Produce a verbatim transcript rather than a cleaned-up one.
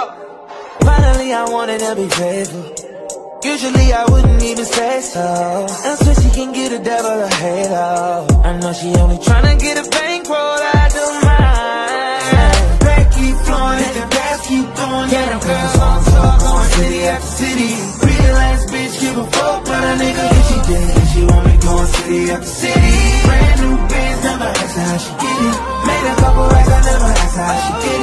Finally I wanted to be faithful. Usually I wouldn't even say so. And so she can get a devil a halo. I know she only tryna get a bankroll, I don't mind. Back keep flowing, and the gas keep going. Yeah, them girls on tour, going city after city. Real ass bitch, give a fuck about a nigga. If she did it, she want me going city after city. Brand new Benz, never ask her how she get it. Made a couple racks, I never ask her how she get it.